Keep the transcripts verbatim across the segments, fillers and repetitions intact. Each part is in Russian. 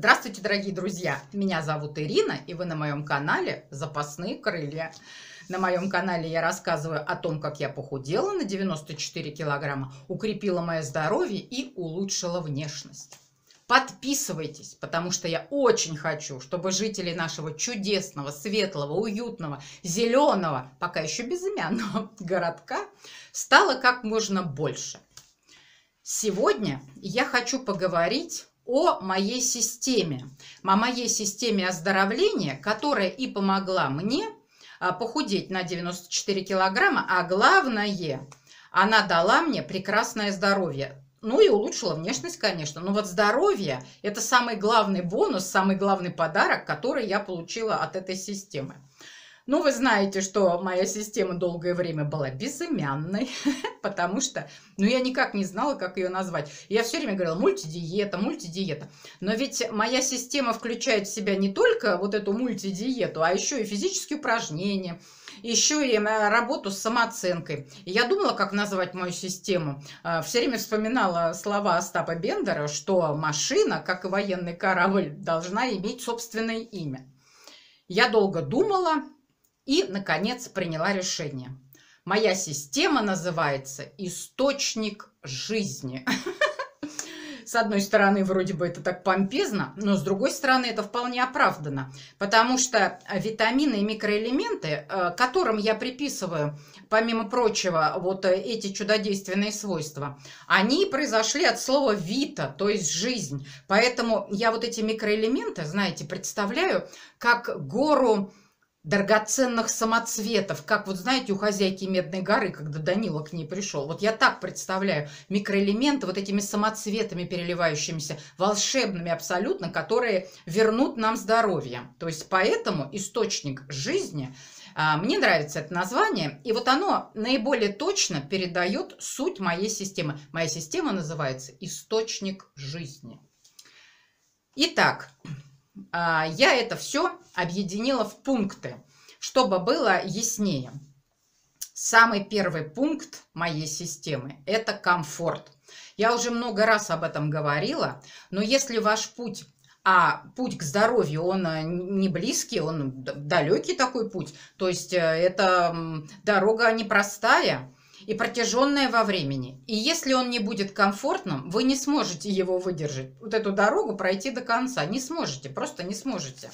Здравствуйте, дорогие друзья! Меня зовут Ирина, и вы на моем канале «Запасные крылья». На моем канале я рассказываю о том, как я похудела на девяносто четыре килограмма, укрепила мое здоровье и улучшила внешность. Подписывайтесь, потому что я очень хочу, чтобы жители нашего чудесного, светлого, уютного, зеленого, пока еще безымянного городка стало как можно больше. Сегодня я хочу поговорить о моей системе, о моей системе оздоровления, которая и помогла мне похудеть на девяносто четыре килограмма, а главное, она дала мне прекрасное здоровье. Ну и улучшила внешность, конечно. Но вот здоровье – это самый главный бонус, самый главный подарок, который я получила от этой системы. Ну, вы знаете, что моя система долгое время была безымянной, потому что, ну, я никак не знала, как ее назвать. Я все время говорила мультидиета, мультидиета. Но ведь моя система включает в себя не только вот эту мультидиету, а еще и физические упражнения, еще и работу с самооценкой. И я думала, как назвать мою систему. Все время вспоминала слова Остапа Бендера, что машина, как и военный корабль, должна иметь собственное имя. Я долго думала и, наконец, приняла решение. Моя система называется «Источник жизни». С одной стороны, вроде бы это так помпезно, но с другой стороны, это вполне оправдано. Потому что витамины и микроэлементы, которым я приписываю, помимо прочего, вот эти чудодейственные свойства, они произошли от слова «вита», то есть «жизнь». Поэтому я вот эти микроэлементы, знаете, представляю как гору драгоценных самоцветов, как вот знаете у хозяйки Медной горы, когда Данила к ней пришел. Вот я так представляю микроэлементы вот этими самоцветами переливающимися, волшебными абсолютно, которые вернут нам здоровье. То есть поэтому источник жизни, мне нравится это название, и вот оно наиболее точно передает суть моей системы. Моя система называется «Источник жизни». Итак, я это все объединила в пункты, чтобы было яснее. Самый первый пункт моей системы – это комфорт. Я уже много раз об этом говорила, но если ваш путь, а путь к здоровью, он не близкий, он далекий такой путь, то есть это дорога непростая и протяженная во времени. И если он не будет комфортным, вы не сможете его выдержать. Вот эту дорогу пройти до конца. Не сможете, просто не сможете.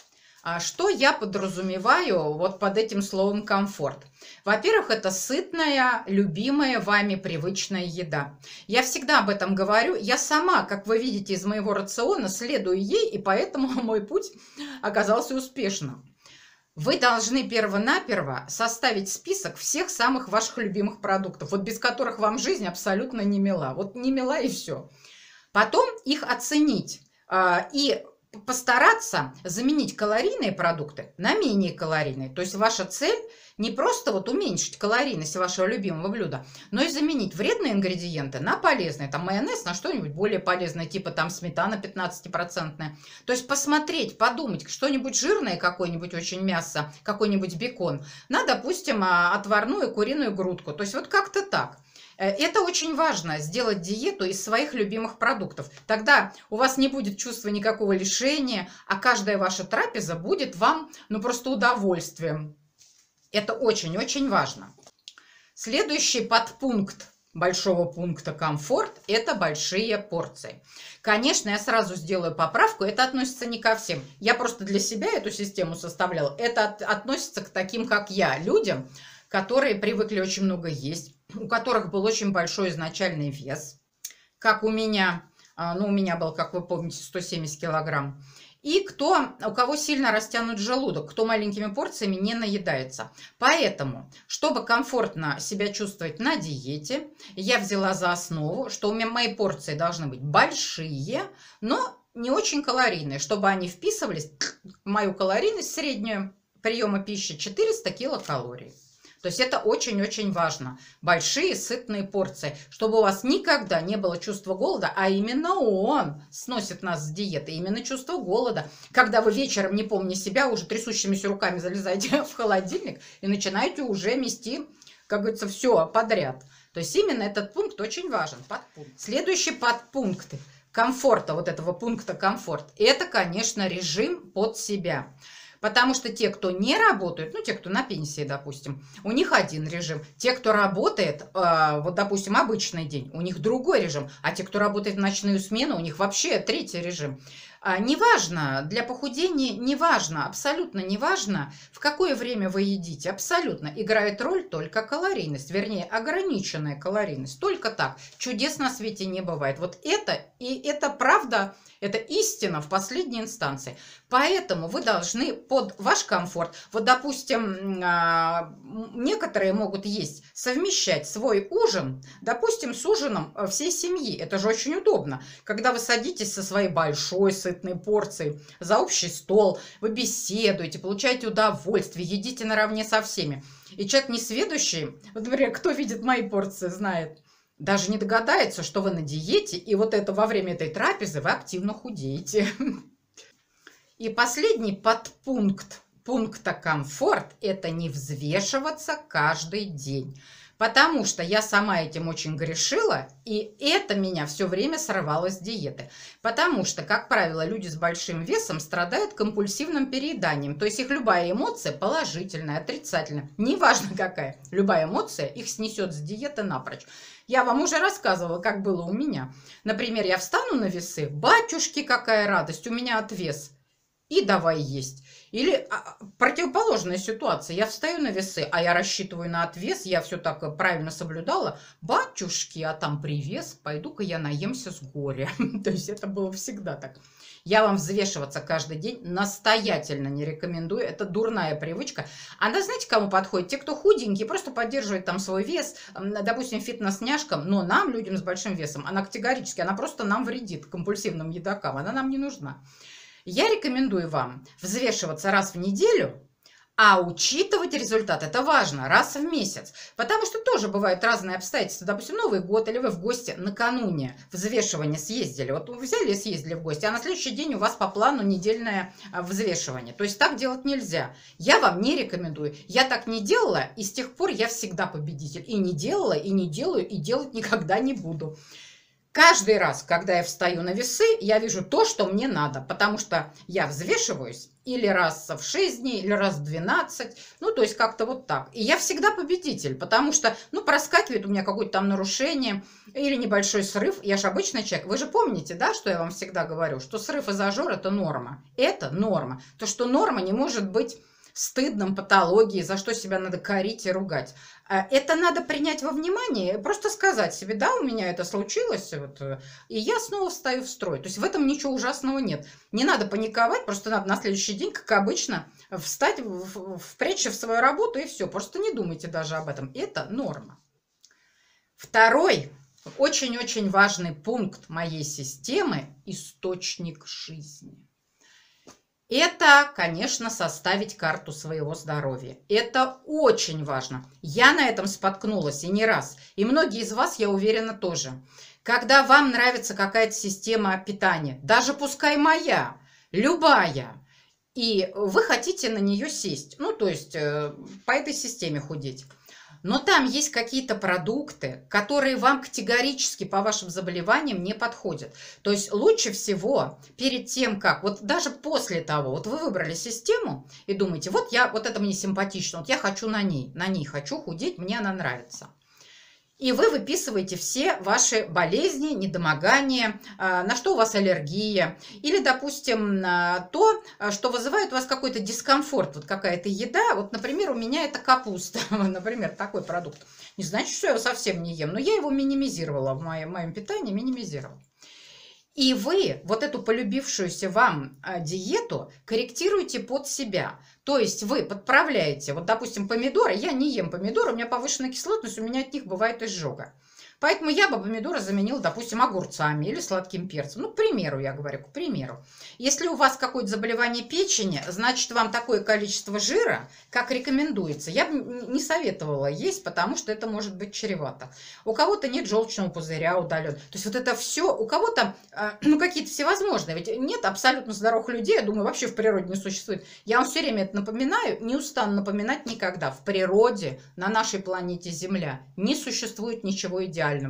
А что я подразумеваю вот под этим словом комфорт? Во-первых, это сытная, любимая вами привычная еда. Я всегда об этом говорю. Я сама, как вы видите из моего рациона, следую ей, и поэтому мой путь оказался успешным. Вы должны перво-наперво составить список всех самых ваших любимых продуктов, вот без которых вам жизнь абсолютно не мила. Вот не мила и все. Потом их оценить и постараться заменить калорийные продукты на менее калорийные. То есть ваша цель не просто вот уменьшить калорийность вашего любимого блюда, но и заменить вредные ингредиенты на полезные. Там майонез на что-нибудь более полезное, типа там сметана пятнадцатипроцентная. То есть посмотреть, подумать, что-нибудь жирное, какое-нибудь очень мясо, какой-нибудь бекон, на, допустим, отварную куриную грудку. То есть вот как-то так. Это очень важно, сделать диету из своих любимых продуктов. Тогда у вас не будет чувства никакого лишения, а каждая ваша трапеза будет вам, ну, просто удовольствием. Это очень-очень важно. Следующий подпункт большого пункта комфорт – это большие порции. Конечно, я сразу сделаю поправку, это относится не ко всем. Я просто для себя эту систему составляла. Это от, относится к таким, как я, людям, которые привыкли очень много есть, у которых был очень большой изначальный вес, как у меня, ну, у меня был, как вы помните, сто семьдесят килограмм, и кто, у кого сильно растянут желудок, кто маленькими порциями не наедается. Поэтому, чтобы комфортно себя чувствовать на диете, я взяла за основу, что у меня мои порции должны быть большие, но не очень калорийные, чтобы они вписывались в мою калорийность среднюю приема пищи четыреста килокалорий. То есть это очень-очень важно. Большие сытные порции, чтобы у вас никогда не было чувства голода, а именно он сносит нас с диеты, именно чувство голода. Когда вы вечером, не помня себя, уже трясущимися руками залезаете в холодильник и начинаете уже мести, как говорится, все подряд. То есть именно этот пункт очень важен. Подпункт. Следующий подпункт. комфорта, вот этого пункта комфорт, это, конечно, режим под себя. Потому что те, кто не работают, ну, те, кто на пенсии, допустим, у них один режим. Те, кто работает, э, вот, допустим, обычный день, у них другой режим. А те, кто работает в ночную смену, у них вообще третий режим. А, неважно, для похудения неважно, абсолютно неважно, в какое время вы едите. Абсолютно. Играет роль только калорийность, вернее, ограниченная калорийность. Только так. Чудес на свете не бывает. Вот это, и это правда, это истина в последней инстанции. Поэтому вы должны под ваш комфорт, вот, допустим, некоторые могут есть, совмещать свой ужин, допустим, с ужином всей семьи. Это же очень удобно. Когда вы садитесь со своей большой сытной порцией за общий стол, вы беседуете, получаете удовольствие, едите наравне со всеми. И человек несведущий, вот, например, кто видит мои порции, знает, даже не догадается, что вы на диете, и вот это во время этой трапезы вы активно худеете. И последний подпункт пункта комфорт – это не взвешиваться каждый день. Потому что я сама этим очень грешила, и это меня все время срывало с диеты. Потому что, как правило, люди с большим весом страдают компульсивным перееданием. То есть их любая эмоция положительная, отрицательная, неважно какая, любая эмоция их снесет с диеты напрочь. Я вам уже рассказывала, как было у меня. Например, я встану на весы, батюшки, какая радость, у меня отвес. И давай есть. Или а, противоположная ситуация. Я встаю на весы, а я рассчитываю на отвес, я все так правильно соблюдала. Батюшки, а там привес, пойду-ка я наемся с горя. То есть это было всегда так. Я вам взвешиваться каждый день настоятельно не рекомендую. Это дурная привычка. Она, знаете, кому подходит? Те, кто худенькие, просто поддерживает там свой вес, допустим, фитнес-няшкам, но нам, людям с большим весом, она категорически, она просто нам вредит, компульсивным едокам, она нам не нужна. Я рекомендую вам взвешиваться раз в неделю, а учитывать результат. Это важно, раз в месяц. Потому что тоже бывают разные обстоятельства. Допустим, Новый год, или вы в гости накануне взвешивания съездили. Вот вы взяли и съездили в гости, а на следующий день у вас по плану недельное взвешивание. То есть так делать нельзя. Я вам не рекомендую. Я так не делала, и с тех пор я всегда победитель. И не делала, и не делаю, и делать никогда не буду. Каждый раз, когда я встаю на весы, я вижу то, что мне надо, потому что я взвешиваюсь или раз в шесть дней, или раз в двенадцать, ну, то есть как-то вот так. И я всегда победитель, потому что, ну, проскакивает у меня какое-то там нарушение или небольшой срыв. Я же обычный человек. Вы же помните, да, что я вам всегда говорю, что срыв и зажор – это норма. Это норма. То, что норма не может быть стыдным, патологией, за что себя надо корить и ругать. Это надо принять во внимание, просто сказать себе, да, у меня это случилось, вот, и я снова встаю в строй. То есть в этом ничего ужасного нет. Не надо паниковать, просто надо на следующий день, как обычно, встать, впрячься в свою работу и все. Просто не думайте даже об этом. Это норма. Второй очень-очень важный пункт моей системы – источник жизни. Это, конечно, составить карту своего здоровья. Это очень важно. Я на этом споткнулась и не раз. И многие из вас, я уверена, тоже. Когда вам нравится какая-то система питания, даже пускай моя, любая, и вы хотите на нее сесть, ну, то есть по этой системе худеть. Но там есть какие-то продукты, которые вам категорически по вашим заболеваниям не подходят. То есть лучше всего перед тем, как, вот даже после того, вот вы выбрали систему и думаете, вот я, вот это мне симпатично, вот я хочу на ней, на ней хочу худеть, мне она нравится. И вы выписываете все ваши болезни, недомогания, на что у вас аллергия. Или, допустим, то, что вызывает у вас какой-то дискомфорт. Вот какая-то еда. Вот, например, у меня это капуста. Например, такой продукт. Не значит, что я его совсем не ем, но я его минимизировала в моем, в моем питании, минимизировала. И вы вот эту полюбившуюся вам диету корректируете под себя. То есть вы подправляете, вот, допустим, помидоры. Я не ем помидоры, у меня повышенная кислотность, у меня от них бывает изжога. Поэтому я бы помидоры заменила, допустим, огурцами или сладким перцем. Ну, к примеру, я говорю, к примеру. Если у вас какое-то заболевание печени, значит, вам такое количество жира, как рекомендуется. Я бы не советовала есть, потому что это может быть чревато. У кого-то нет желчного пузыря удален. То есть вот это все, у кого-то, ну, какие-то всевозможные. Ведь нет абсолютно здоровых людей, я думаю, вообще в природе не существует. Я вам все время это напоминаю, не устану напоминать никогда. В природе, на нашей планете Земля, не существует ничего идеального.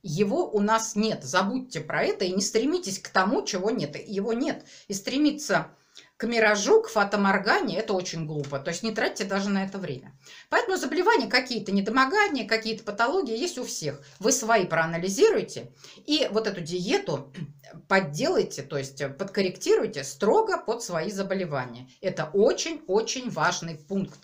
Его у нас нет. Забудьте про это и не стремитесь к тому, чего нет. Его нет. И стремиться к миражу, к фатаморгане — это очень глупо. То есть не тратьте даже на это время. Поэтому заболевания какие-то, недомогания, какие-то патологии есть у всех. Вы свои проанализируйте и вот эту диету подделайте, то есть подкорректируйте строго под свои заболевания. Это очень-очень важный пункт.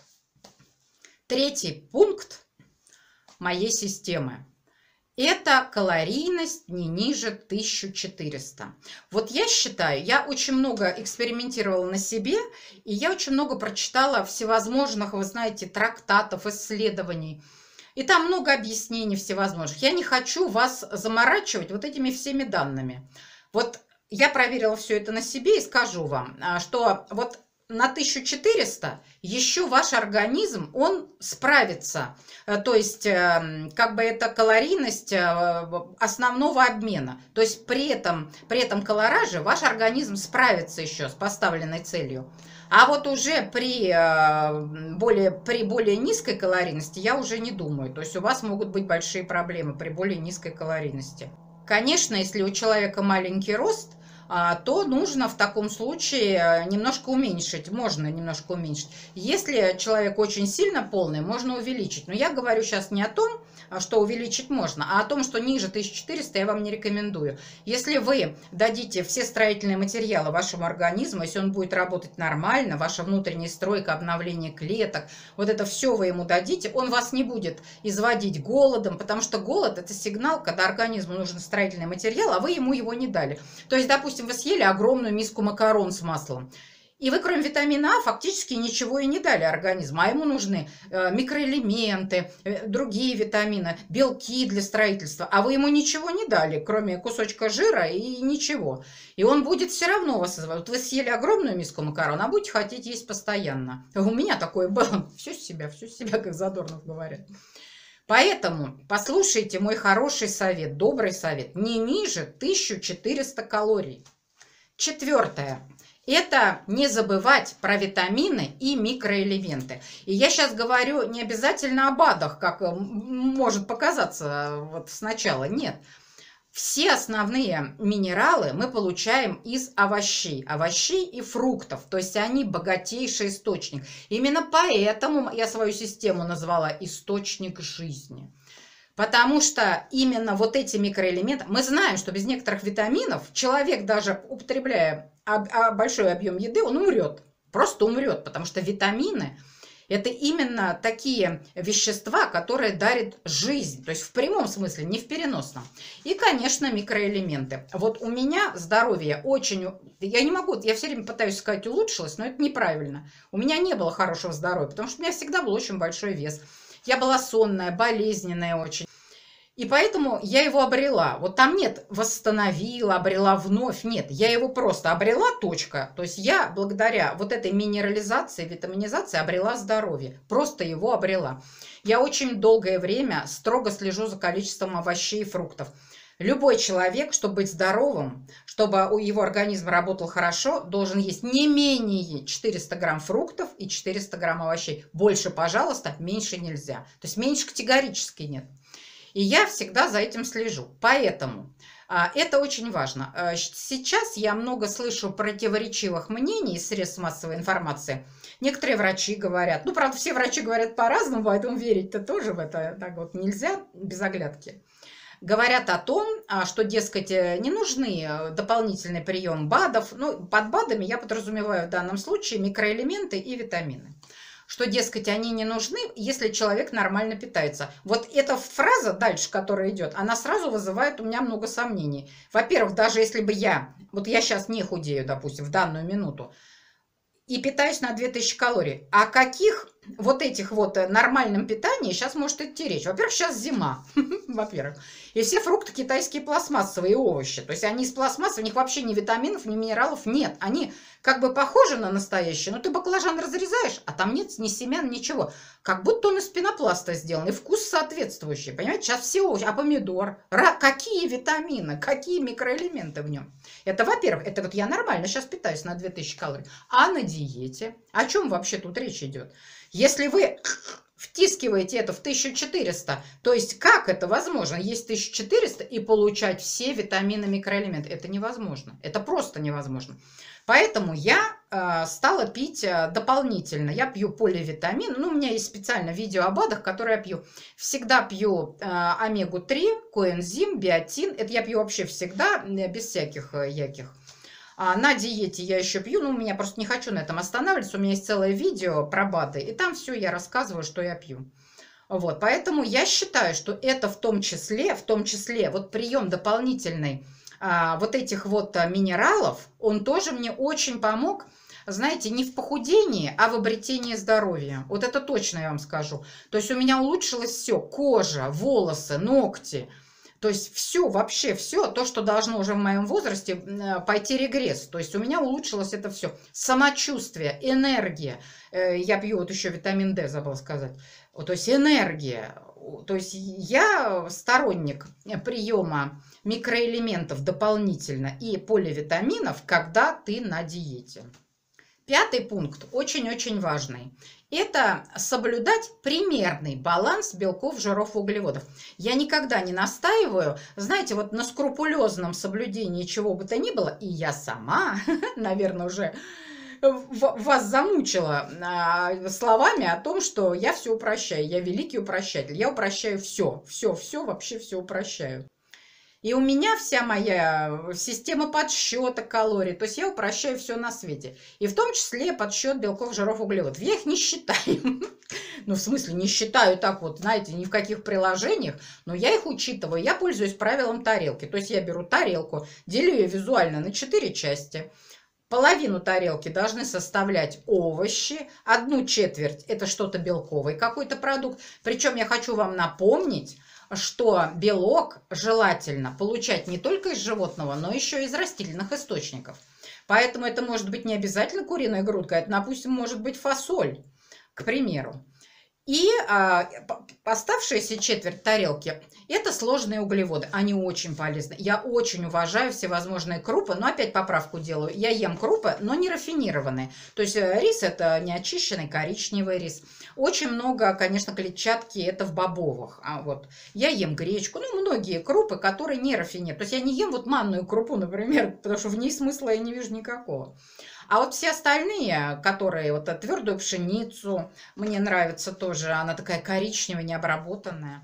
Третий пункт моей системы. Это калорийность не ниже тысячи четырёхсот. Вот я считаю, я очень много экспериментировала на себе, и я очень много прочитала всевозможных, вы знаете, трактатов, исследований. И там много объяснений всевозможных. Я не хочу вас заморачивать вот этими всеми данными. Вот я проверила все это на себе и скажу вам, что вот на тысячу четыреста еще ваш организм, он справится. То есть, как бы это калорийность основного обмена. То есть, при этом, при этом колораже ваш организм справится еще с поставленной целью. А вот уже при более, при более низкой калорийности я уже не думаю. То есть, у вас могут быть большие проблемы при более низкой калорийности. Конечно, если у человека маленький рост, то нужно в таком случае немножко уменьшить. Можно немножко уменьшить. Если человек очень сильно полный, можно увеличить. Но я говорю сейчас не о том, что увеличить можно, а о том, что ниже тысячи четырёхсот я вам не рекомендую. Если вы дадите все строительные материалы вашему организму, если он будет работать нормально, ваша внутренняя стройка, обновление клеток, вот это все вы ему дадите, он вас не будет изводить голодом, потому что голод — это сигнал, когда организму нужен строительный материал, а вы ему его не дали. То есть, допустим, вы съели огромную миску макарон с маслом, и вы, кроме витамина А, фактически ничего и не дали организму. А ему нужны микроэлементы, другие витамины, белки для строительства. А вы ему ничего не дали, кроме кусочка жира и ничего. И он будет все равно вас изводить. Вот вы съели огромную миску макарон, а будете хотеть есть постоянно. У меня такое было. Все с себя, все с себя, как Задорнов говорят. Поэтому послушайте мой хороший совет, добрый совет. Не ниже тысячи четырёхсот калорий. Четвертое. Это не забывать про витамины и микроэлементы. И я сейчас говорю не обязательно о БАДах, как может показаться вот сначала. Нет. Все основные минералы мы получаем из овощей. Овощей и фруктов. То есть они богатейший источник. Именно поэтому я свою систему назвала «Источник жизни». Потому что именно вот эти микроэлементы... Мы знаем, что без некоторых витаминов человек, даже употребляя большой объем еды, он умрет. Просто умрет, потому что витамины – это именно такие вещества, которые дарят жизнь. То есть в прямом смысле, не в переносном. И, конечно, микроэлементы. Вот у меня здоровье очень... Я не могу, я все время пытаюсь сказать улучшилось, но это неправильно. У меня не было хорошего здоровья, потому что у меня всегда был очень большой вес. Я была сонная, болезненная очень. И поэтому я его обрела. Вот там нет восстановила, обрела вновь. Нет, я его просто обрела, точка. То есть я благодаря вот этой минерализации, витаминизации обрела здоровье. Просто его обрела. Я очень долгое время строго слежу за количеством овощей и фруктов. Любой человек, чтобы быть здоровым, чтобы его организм работал хорошо, должен есть не менее четырёхсот грамм фруктов и четырёхсот грамм овощей. Больше, пожалуйста, меньше нельзя. То есть меньше категорически нет. И я всегда за этим слежу. Поэтому а, это очень важно. А, сейчас я много слышу противоречивых мнений из средств массовой информации. Некоторые врачи говорят, ну, правда, все врачи говорят по-разному, поэтому верить-то тоже в это так вот нельзя без оглядки. Говорят о том, что, дескать, не нужны дополнительный прием БАДов. Ну, под БАДами я подразумеваю в данном случае микроэлементы и витамины. Что, дескать, они не нужны, если человек нормально питается. Вот эта фраза дальше, которая идет, она сразу вызывает у меня много сомнений. Во-первых, даже если бы я, вот я сейчас не худею, допустим, в данную минуту, и питаюсь на две тысячи калорий, о каких вот этих вот нормальном питании сейчас может идти речь? Во-первых, сейчас зима, во-первых. И все фрукты китайские пластмассовые, овощи. То есть они из пластмассы, у них вообще ни витаминов, ни минералов нет. Они как бы похожи на настоящие, но ты баклажан разрезаешь, а там нет ни семян, ничего. Как будто он из пенопласта сделан, и вкус соответствующий. Понимаете, сейчас все овощи. А помидор? Ра, какие витамины, какие микроэлементы в нем? Это, во-первых, это вот я нормально сейчас питаюсь на две тысячи калорий. А на диете? О чем вообще тут речь идет? Если вы втискиваете это в тысячу четыреста. То есть как это возможно? Есть тысяча четыреста и получать все витамины, микроэлементы. Это невозможно. Это просто невозможно. Поэтому я э, стала пить э, дополнительно. Я пью поливитамин. Ну, у меня есть специально видео о БАДах, которые я пью. Всегда пью э, омегу три, коэнзим, биотин. Это я пью вообще всегда, без всяких э, яких. А на диете я еще пью. Ну, у меня просто не хочу на этом останавливаться. У меня есть целое видео про БАДы. И там все я рассказываю, что я пью. Вот, поэтому я считаю, что это в том числе, в том числе, вот прием дополнительный а, вот этих вот а, минералов, он тоже мне очень помог, знаете, не в похудении, а в обретении здоровья. Вот это точно я вам скажу. То есть у меня улучшилось все: кожа, волосы, ногти. То есть все, вообще все, то, что должно уже в моем возрасте пойти регресс. То есть у меня улучшилось это все. Самочувствие, энергия. Я пью вот еще витамин D, забыла сказать. То есть энергия. То есть я сторонник приема микроэлементов дополнительно и поливитаминов, когда ты на диете. Пятый пункт, очень-очень важный. Это соблюдать примерный баланс белков, жиров, углеводов. Я никогда не настаиваю, знаете, вот на скрупулезном соблюдении чего бы то ни было, и я сама, наверное, уже вас замучила словами о том, что я все упрощаю, я великий упрощатель, я упрощаю все, все, все, вообще все упрощаю. И у меня вся моя система подсчета калорий, то есть я упрощаю все на свете. И в том числе подсчет белков, жиров, углеводов. Я их не считаю. Ну, в смысле, не считаю так вот, знаете, ни в каких приложениях, но я их учитываю. Я пользуюсь правилом тарелки. То есть я беру тарелку, делю ее визуально на четыре части. Половину тарелки должны составлять овощи, одну четверть это что-то белковый какой-то продукт. Причем я хочу вам напомнить, что белок желательно получать не только из животного, но еще и из растительных источников. Поэтому это может быть не обязательно куриная грудка, это, допустим, может быть фасоль, к примеру. И а, оставшаяся четверть тарелки – это сложные углеводы. Они очень полезны. Я очень уважаю всевозможные крупы, но опять поправку делаю. Я ем крупы, но не рафинированные. То есть рис – это неочищенный коричневый рис. Очень много, конечно, клетчатки – это в бобовых. А вот я ем гречку, ну, многие крупы, которые не рафинированы. То есть я не ем вот манную крупу, например, потому что в ней смысла я не вижу никакого. А вот все остальные, которые вот твердую пшеницу, мне нравится тоже, она такая коричневая, необработанная.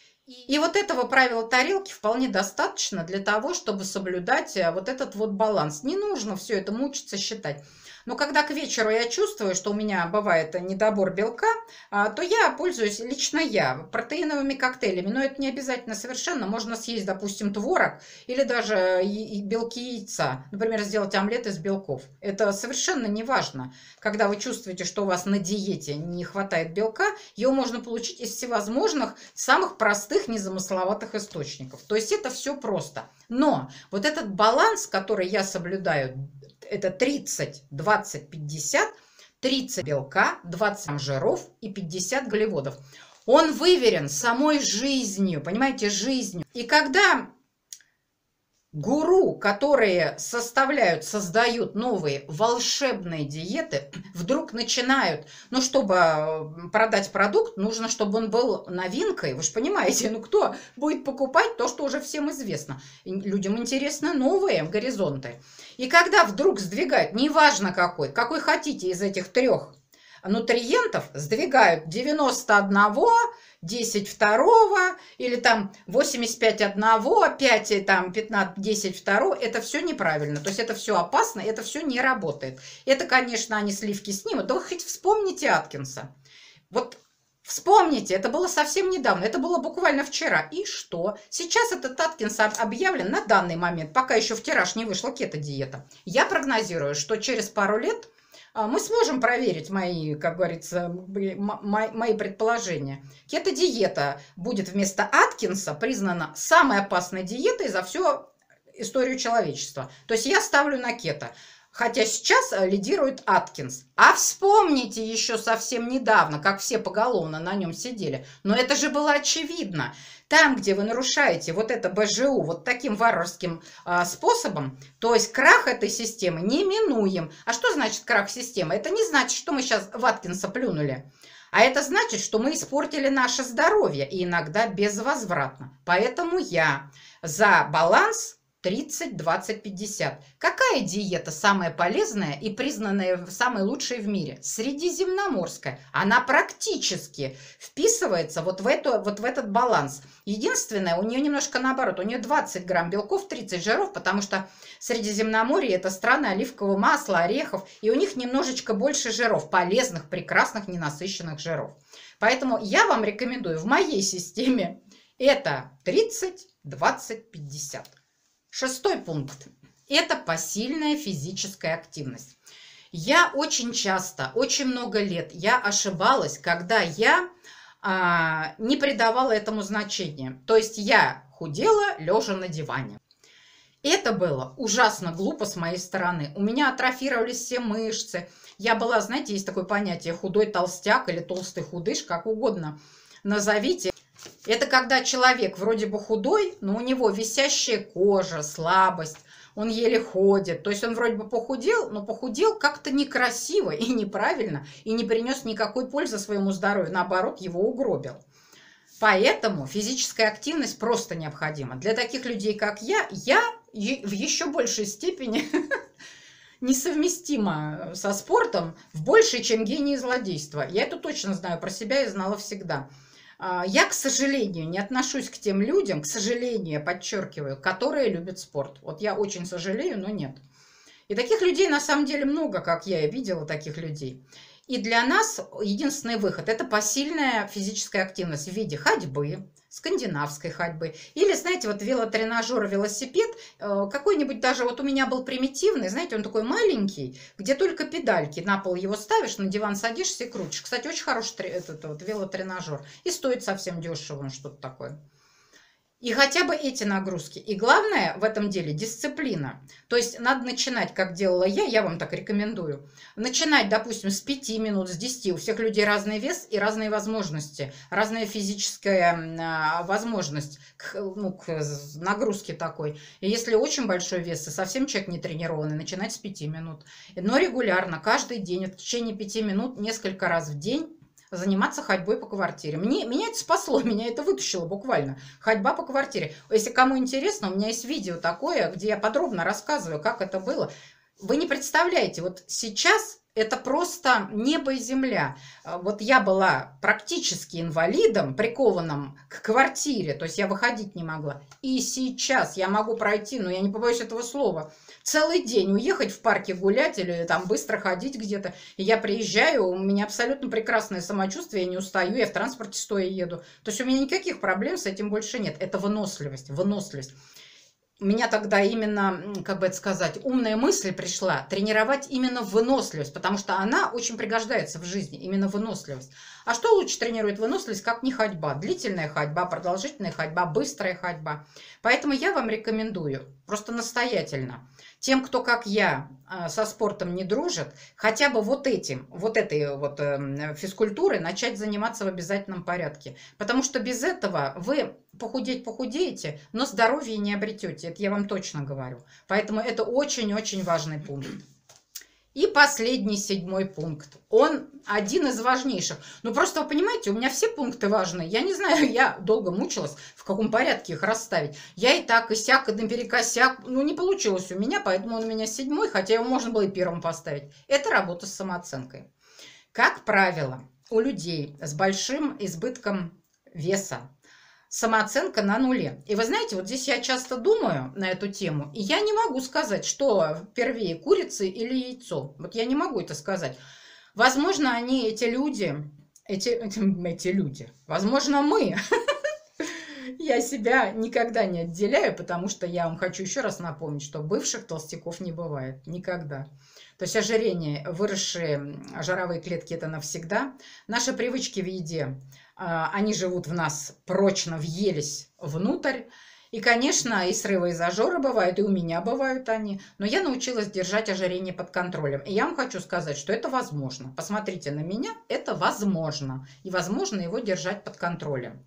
И вот этого правила тарелки вполне достаточно для того, чтобы соблюдать вот этот вот баланс. Не нужно все это мучиться, считать. Но когда к вечеру я чувствую, что у меня бывает недобор белка, то я пользуюсь, лично я, протеиновыми коктейлями. Но это не обязательно совершенно. Можно съесть, допустим, творог или даже белки яйца. Например, сделать омлет из белков. Это совершенно не важно. Когда вы чувствуете, что у вас на диете не хватает белка, его можно получить из всевозможных, самых простых, незамысловатых источников. То есть это все просто. Но вот этот баланс, который я соблюдаю, это тридцать, двадцать, пятьдесят, тридцать белка, двадцать жиров и пятьдесят углеводов. Он выверен самой жизнью, понимаете, жизнью. И когда гуру, которые составляют, создают новые волшебные диеты, вдруг начинают, ну, чтобы продать продукт, нужно, чтобы он был новинкой. Вы же понимаете, ну, кто будет покупать то, что уже всем известно? Людям интересны новые горизонты. И когда вдруг сдвигают, неважно какой, какой хотите из этих трех нутриентов, сдвигают девяносто одного, десять второго, или там восемьдесят пять одного, пять, там, пятнадцать, десять второго, это все неправильно. То есть это все опасно, это все не работает. Это, конечно, они сливки снимут. Да вы хоть вспомните Аткинса. Вот вспомните, это было совсем недавно, это было буквально вчера. И что? Сейчас этот Аткинс объявлен на данный момент, пока еще в тираж не вышла кето-диета. Я прогнозирую, что через пару лет мы сможем проверить мои, как говорится, мои предположения. Кето-диета будет вместо Аткинса признана самой опасной диетой за всю историю человечества. То есть я ставлю на кето. Хотя сейчас лидирует Аткинс. А вспомните еще совсем недавно, как все поголовно на нем сидели. Но это же было очевидно. Там, где вы нарушаете вот это БЖУ вот таким варварским а, способом, то есть крах этой системы неминуем. А что значит крах системы? Это не значит, что мы сейчас в Аткинса плюнули. А это значит, что мы испортили наше здоровье, и иногда безвозвратно. Поэтому я за баланс тридцать двадцать пятьдесят. Какая диета самая полезная и признанная самой лучшей в мире? Средиземноморская. Она практически вписывается вот в, эту, вот в этот баланс. Единственное, у нее немножко наоборот. У нее двадцать грамм белков, тридцать жиров, потому что Средиземноморье – это страны оливкового масла, орехов, и у них немножечко больше жиров, полезных, прекрасных, ненасыщенных жиров. Поэтому я вам рекомендую в моей системе это тридцать двадцать пятьдесят. Шестой пункт – это посильная физическая активность. Я очень часто, очень много лет я ошибалась, когда я а, не придавала этому значения. То есть я худела, лежа на диване. Это было ужасно глупо с моей стороны. У меня атрофировались все мышцы. Я была, знаете, есть такое понятие худой толстяк или толстый худыш, как угодно назовите. Это когда человек вроде бы худой, но у него висящая кожа, слабость, он еле ходит. То есть он вроде бы похудел, но похудел как-то некрасиво и неправильно, и не принес никакой пользы своему здоровью, наоборот, его угробил. Поэтому физическая активность просто необходима. Для таких людей, как я, я в еще большей степени несовместима со спортом, в большей, чем гений злодейства. Я это точно знаю про себя и знала всегда. Я, к сожалению, не отношусь к тем людям, к сожалению, я подчеркиваю, которые любят спорт. Вот я очень сожалею, но нет. И таких людей на самом деле много, как я и видела таких людей. И для нас единственный выход – это посильная физическая активность в виде ходьбы, скандинавской ходьбы. Или, знаете, вот велотренажер, велосипед, какой-нибудь даже, вот у меня был примитивный, знаете, он такой маленький, где только педальки, на пол его ставишь, на диван садишься и крутишь. Кстати, очень хороший этот вот велотренажер. И стоит совсем дешево, он что-то такое. И хотя бы эти нагрузки. И главное в этом деле дисциплина. То есть надо начинать, как делала я, я вам так рекомендую. Начинать, допустим, с пяти минут, с десяти. У всех людей разный вес и разные возможности. Разная физическая возможность к, ну, к нагрузке такой. И если очень большой вес и совсем человек не тренированный, начинать с пяти минут. Но регулярно, каждый день, в течение пяти минут, несколько раз в день, заниматься ходьбой по квартире. Мне, меня это спасло, меня это вытащило буквально. Ходьба по квартире. Если кому интересно, у меня есть видео такое, где я подробно рассказываю, как это было. Вы не представляете, вот сейчас это просто небо и земля. Вот я была практически инвалидом, прикованным к квартире, то есть я выходить не могла. И сейчас я могу пройти, но я не побоюсь этого слова, целый день уехать в парке гулять или там быстро ходить где-то. И я приезжаю, у меня абсолютно прекрасное самочувствие, я не устаю, я в транспорте стоя еду. То есть у меня никаких проблем с этим больше нет. Это выносливость, выносливость. У меня тогда именно, как бы это сказать, умная мысль пришла тренировать именно выносливость, потому что она очень пригождается в жизни, именно выносливость. А что лучше тренирует выносливость, как не ходьба? Длительная ходьба, продолжительная ходьба, быстрая ходьба. Поэтому я вам рекомендую, просто настоятельно, тем, кто, как я, со спортом не дружит, хотя бы вот этим, вот этой вот физкультурой начать заниматься в обязательном порядке. Потому что без этого вы похудеть похудеете, но здоровье не обретете. Это я вам точно говорю. Поэтому это очень-очень важный пункт. И последний, седьмой пункт. Он один из важнейших. Ну, просто вы понимаете, у меня все пункты важные. Я не знаю, я долго мучилась, в каком порядке их расставить. Я и так, и сяк, и наперекосяк. Ну, не получилось у меня, поэтому он у меня седьмой, хотя его можно было и первым поставить. Это работа с самооценкой. Как правило, у людей с большим избытком веса самооценка на нуле. И вы знаете, вот здесь я часто думаю на эту тему, и я не могу сказать, что первее, курица или яйцо. Вот я не могу это сказать. Возможно, они, эти люди, эти, эти, эти люди, возможно, мы. Я себя никогда не отделяю, потому что я вам хочу еще раз напомнить, что бывших толстяков не бывает. Никогда. То есть ожирение, выросшие жировые клетки – это навсегда. Наши привычки в еде, они живут в нас прочно, въелись внутрь. И, конечно, и срывы, и зажоры бывают, и у меня бывают они. Но я научилась держать ожирение под контролем. И я вам хочу сказать, что это возможно. Посмотрите на меня, это возможно. И возможно его держать под контролем.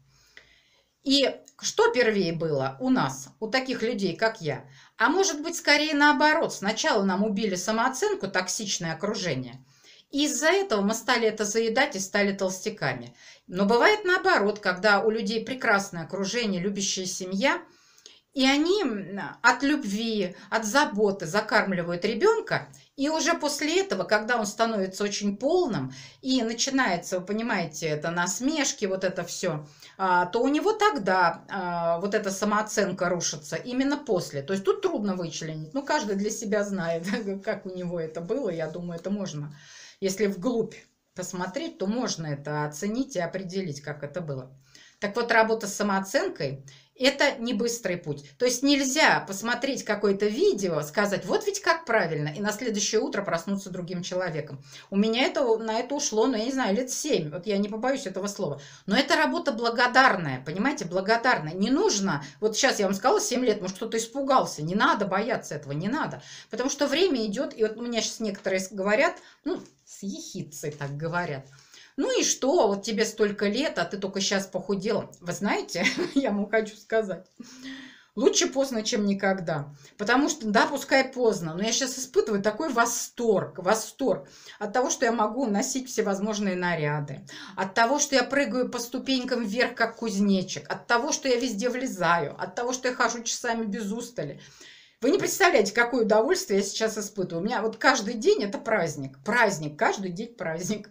И что первее было у нас, у таких людей, как я? А может быть, скорее наоборот. Сначала нам убили самооценку, токсичное окружение. И из-за этого мы стали это заедать и стали толстяками. Но бывает наоборот, когда у людей прекрасное окружение, любящая семья, и они от любви, от заботы закармливают ребенка, и уже после этого, когда он становится очень полным, и начинается, вы понимаете, это насмешки, вот это все, то у него тогда вот эта самооценка рушится именно после. То есть тут трудно вычленить. Ну, каждый для себя знает, как у него это было. Я думаю, это можно, если вглубь посмотреть, то можно это оценить и определить, как это было. Так вот, работа с самооценкой – это не быстрый путь. То есть нельзя посмотреть какое-то видео, сказать, вот ведь как правильно, и на следующее утро проснуться другим человеком. У меня это, на это ушло, ну, я не знаю, лет семь. Вот я не побоюсь этого слова. Но это работа благодарная, понимаете, благодарная. Не нужно, вот сейчас я вам сказала семь лет, может, кто-то испугался. Не надо бояться этого, не надо. Потому что время идет, и вот у меня сейчас некоторые говорят, ну, с ехидцей так говорят. Ну и что, вот тебе столько лет, а ты только сейчас похудела. Вы знаете, я вам хочу сказать, лучше поздно, чем никогда. Потому что, да, пускай поздно, но я сейчас испытываю такой восторг, восторг от того, что я могу носить всевозможные наряды, от того, что я прыгаю по ступенькам вверх, как кузнечик, от того, что я везде влезаю, от того, что я хожу часами без устали. Вы не представляете, какое удовольствие я сейчас испытываю. У меня вот каждый день это праздник, праздник, каждый день праздник.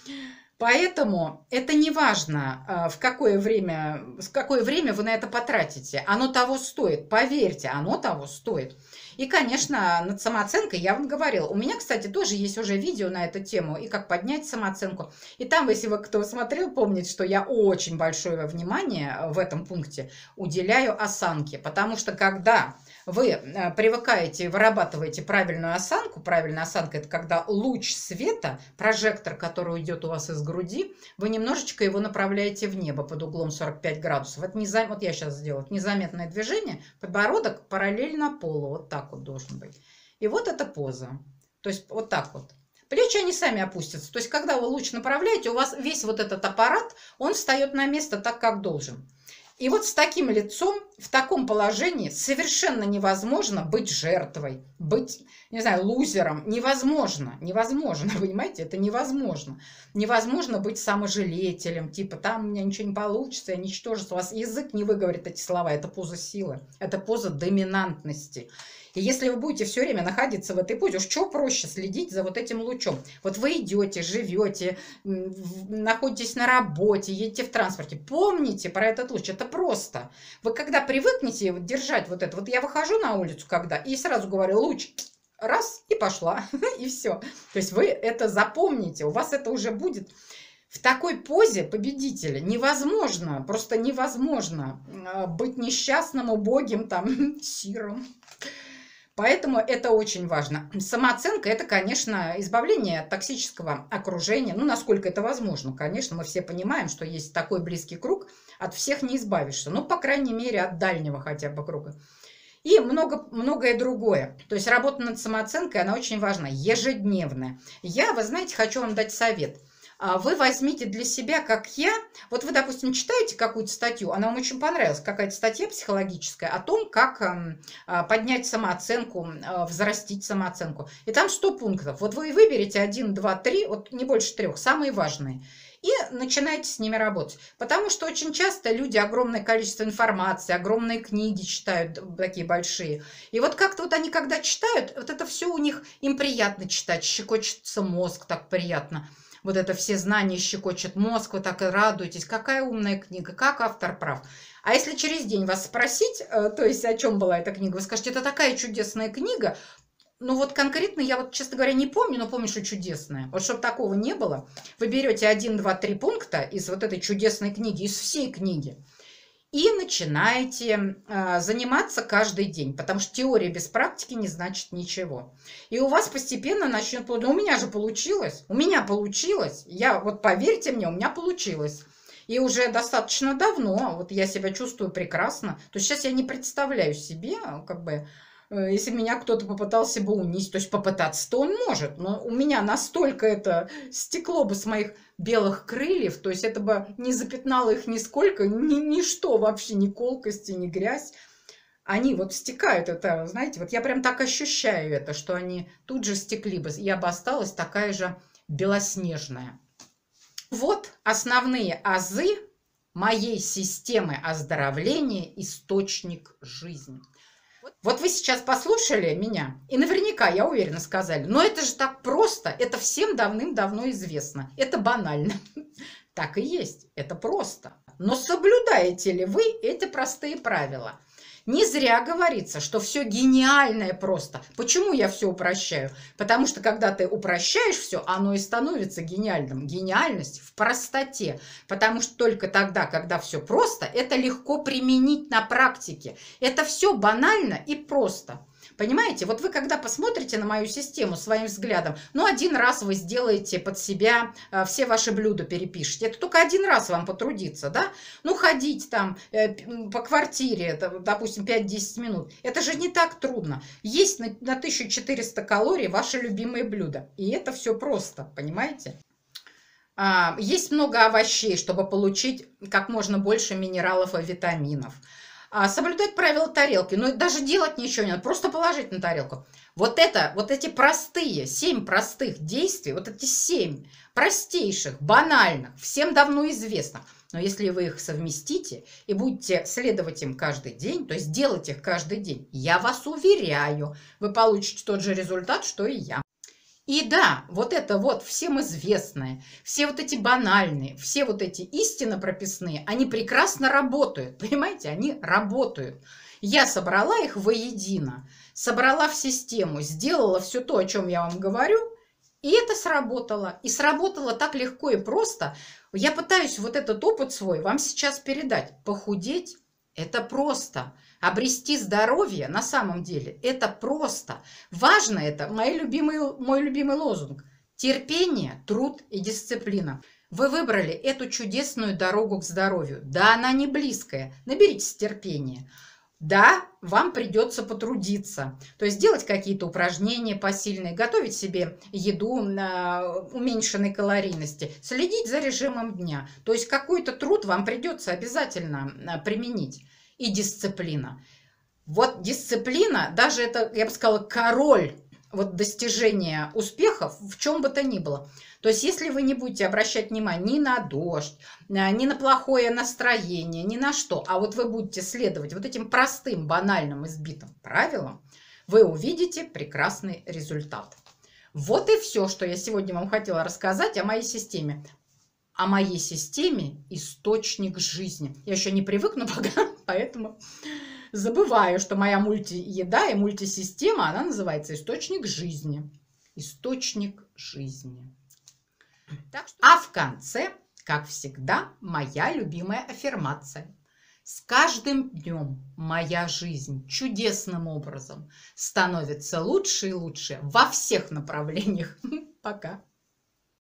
Поэтому это не важно, в какое время, в какое время вы на это потратите. Оно того стоит, поверьте, оно того стоит. И, конечно, над самооценкой я вам говорила. У меня, кстати, тоже есть уже видео на эту тему, и как поднять самооценку. И там, если вы кто смотрел, помните, что я очень большое внимание в этом пункте уделяю осанке. Потому что когда вы привыкаете, вырабатываете правильную осанку, правильная осанка – это когда луч света, прожектор, который идет у вас из груди, вы немножечко его направляете в небо под углом сорок пять градусов. Это незам... Вот я сейчас сделаю незаметное движение, подбородок параллельно полу, вот так вот должен быть. И вот эта поза, то есть вот так вот. Плечи, они сами опустятся. То есть, когда вы луч направляете, у вас весь вот этот аппарат, он встает на место так, как должен. И вот с таким лицом, в таком положении совершенно невозможно быть жертвой, быть, не знаю, лузером. Невозможно, невозможно, понимаете, это невозможно. Невозможно быть саможалетелем, типа там у меня ничего не получится, я ничтожество. У вас язык не выговорит эти слова, это поза силы, это поза доминантности. И если вы будете все время находиться в этой позе, уж что проще следить за вот этим лучом. Вот вы идете, живете, находитесь на работе, едете в транспорте. Помните про этот луч, это просто. Вы когда привыкнете держать вот это, вот я выхожу на улицу когда, и сразу говорю, луч, раз, и пошла, и все. То есть вы это запомните, у вас это уже будет. В такой позе победителя невозможно, просто невозможно быть несчастным, убогим, там, сиром. Поэтому это очень важно. Самооценка – это, конечно, избавление от токсического окружения. Ну, насколько это возможно. Конечно, мы все понимаем, что есть такой близкий круг, от всех не избавишься. Ну, по крайней мере, от дальнего хотя бы круга. И много, многое другое. То есть работа над самооценкой, она очень важна, ежедневная. Я, вы знаете, хочу вам дать совет. Вы возьмите для себя, как я, вот вы, допустим, читаете какую-то статью, она вам очень понравилась, какая-то статья психологическая о том, как поднять самооценку, взрастить самооценку. И там сто пунктов. Вот вы выберете один, два, три, вот не больше трех, самые важные. И начинаете с ними работать. Потому что очень часто люди огромное количество информации, огромные книги читают, такие большие. И вот как-то вот они, когда читают, вот это все у них, им приятно читать, щекочется мозг, так приятно. Вот это все знания щекочет мозг, вы так и радуетесь. Какая умная книга, как автор прав. А если через день вас спросить, то есть о чем была эта книга, вы скажете, это такая чудесная книга. Ну вот конкретно я вот, честно говоря, не помню, но помню, что чудесная. Вот чтобы такого не было, вы берете один, два, три пункта из вот этой чудесной книги, из всей книги. И начинаете э, заниматься каждый день, потому что теория без практики не значит ничего. И у вас постепенно начнет... Ну, у меня же получилось, у меня получилось. Я, вот поверьте мне, у меня получилось. И уже достаточно давно, вот я себя чувствую прекрасно. То есть сейчас я не представляю себе, как бы, э, если меня кто-то попытался бы унизить, то есть попытаться-то он может, но у меня настолько это стекло бы с моих белых крыльев, то есть это бы не запятнало их нисколько, ни, ничто вообще, ни колкости, ни грязь. Они вот стекают, это, знаете, вот я прям так ощущаю это, что они тут же стекли бы, я бы осталась такая же белоснежная. Вот основные азы моей системы оздоровления «Источник жизни». Вот вы сейчас послушали меня, и наверняка, я уверена, сказали, но это же так просто, это всем давным-давно известно, это банально. Так и есть, это просто. Но соблюдаете ли вы эти простые правила? Не зря говорится, что все гениальное просто. Почему я все упрощаю? Потому что когда ты упрощаешь все, оно и становится гениальным. Гениальность в простоте. Потому что только тогда, когда все просто, это легко применить на практике. Это все банально и просто. Понимаете, вот вы когда посмотрите на мою систему своим взглядом, ну один раз вы сделаете под себя, э, все ваши блюда перепишите. Это только один раз вам потрудиться, да? Ну ходить там э, по квартире, это, допустим, пять-десять минут, это же не так трудно. Есть на, на тысячу четыреста калорий ваши любимые блюда. И это все просто, понимаете? А, есть много овощей, чтобы получить как можно больше минералов и витаминов. А, соблюдать правила тарелки, но даже делать ничего не надо, просто положить на тарелку. Вот это, вот эти простые, семь простых действий, вот эти семь простейших, банальных, всем давно известных. Но если вы их совместите и будете следовать им каждый день, то есть делать их каждый день, я вас уверяю, вы получите тот же результат, что и я. И да, вот это вот всем известное, все вот эти банальные, все вот эти истинно прописные, они прекрасно работают, понимаете, они работают. Я собрала их воедино, собрала в систему, сделала все то, о чем я вам говорю, и это сработало. И сработало так легко и просто. Я пытаюсь вот этот опыт свой вам сейчас передать. Похудеть – это просто. Обрести здоровье на самом деле – это просто. Важно это, мои любимые, мой любимый лозунг – терпение, труд и дисциплина. Вы выбрали эту чудесную дорогу к здоровью. Да, она не близкая, наберитесь терпения. Да, вам придется потрудиться, то есть делать какие-то упражнения посильные, готовить себе еду на уменьшенной калорийности, следить за режимом дня. То есть какой-то труд вам придется обязательно применить. И дисциплина. Вот дисциплина, даже это, я бы сказала, король вот достижения успехов в чем бы то ни было. То есть если вы не будете обращать внимание ни на дождь, ни на плохое настроение, ни на что, а вот вы будете следовать вот этим простым, банальным, избитым правилам, вы увидите прекрасный результат. Вот и все, что я сегодня вам хотела рассказать о моей системе. О моей системе «Источник жизни». Я еще не привыкну пока, поэтому забываю, что моя мультиеда и мультисистема, она называется «Источник жизни». Источник жизни. Так что... А в конце, как всегда, моя любимая аффирмация. С каждым днем моя жизнь чудесным образом становится лучше и лучше во всех направлениях. Пока.